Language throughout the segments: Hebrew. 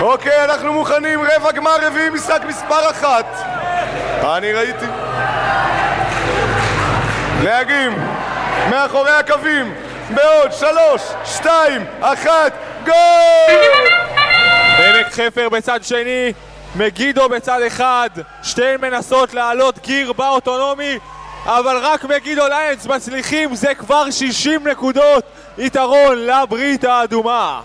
אוקיי, אנחנו מוכנים, רבע גמר רביעי, משחק מספר 1. אני ראיתי. נהגים, מאחורי הקווים, בעוד 3, 2, 1, גול! עמק חפר בצד שני, מגידו בצד אחד, שתיהן מנסות לעלות גיר באוטונומי, אבל רק מגידו ליינס מצליחים, זה כבר 60 נקודות יתרון לברית האדומה.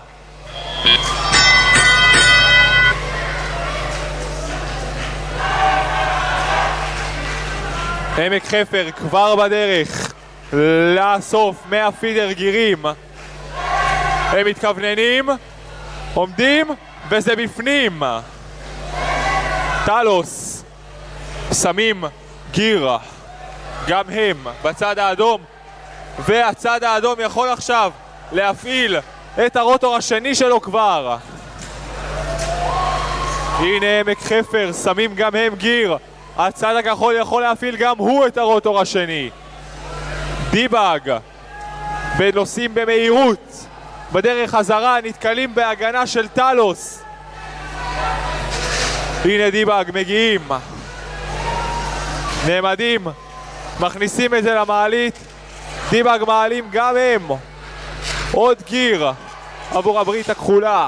עמק חפר כבר בדרך לאסוף 100 פידר גירים. הם מתכווננים, עומדים, וזה בפנים. טלוס שמים גיר, גם הם בצד האדום, והצד האדום יכול עכשיו להפעיל את הרוטור השני שלו כבר. הנה עמק חפר שמים גם הם גיר, הצד הכחול יכול להפעיל גם הוא את הרוטור השני. דיבאג בנוסעים במהירות בדרך חזרה, נתקלים בהגנה של טלוס. הנה דיבאג מגיעים, נעמדים, מכניסים את זה למעלית. דיבאג מעלים גם הם עוד גיר עבור הברית הכחולה.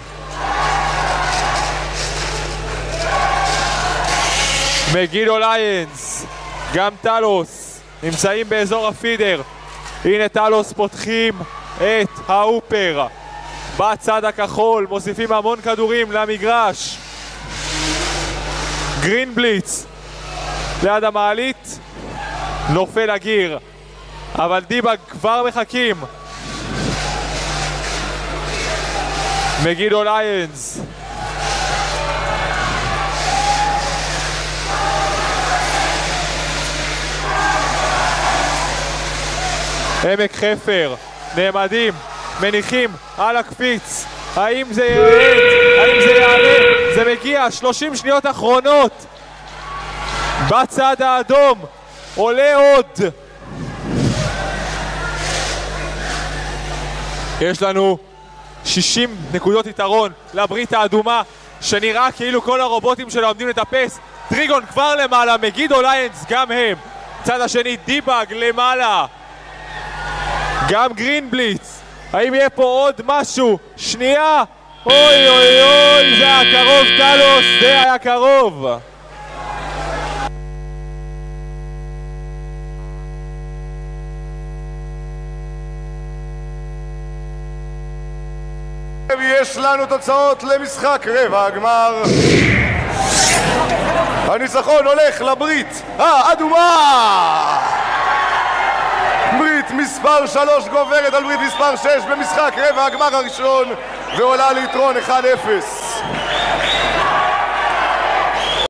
מגידו ליינס, גם טלוס נמצאים באזור הפידר. הנה טלוס פותחים את האופר בצד הכחול, מוסיפים המון כדורים למגרש. גרינבליץ ליד המעלית, נופל הגיר, אבל דיבאג כבר מחכים. מגידו ליינס עמק חפר נעמדים, מניחים על הקפיץ. האם זה ירד? האם זה יעלה? זה מגיע, 30 שניות אחרונות בצד האדום, עולה עוד. יש לנו 60 נקודות יתרון לברית האדומה, שנראה כאילו כל הרובוטים שלה עומדים לטפס. דריגון כבר למעלה, מגידו ליינס גם הם. צד השני דיבאג למעלה, גם גרינבליץ. האם יהיה פה עוד משהו? שנייה, אוי אוי אוי, זה היה קרוב טלוס, זה היה קרוב. יש לנו תוצאות למשחק רבע הגמר. הניצחון הולך לברית האדומה. ברית מספר 3 גוברת על ברית מספר 6 במשחק רבע הגמר הראשון ועולה ליתרון 1-0.